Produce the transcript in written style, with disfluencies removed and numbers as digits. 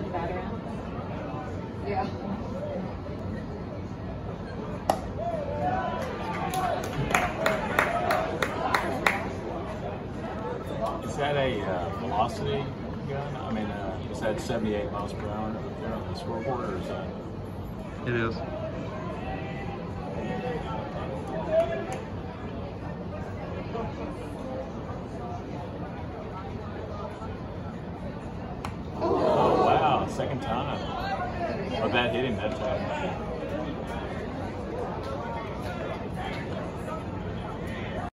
the battery on? Yeah. Is that a velocity gun? I mean, is that 78 miles per hour there on the scoreboard, or is that? It is. Oh wow, second time. Oh, that hit him that time.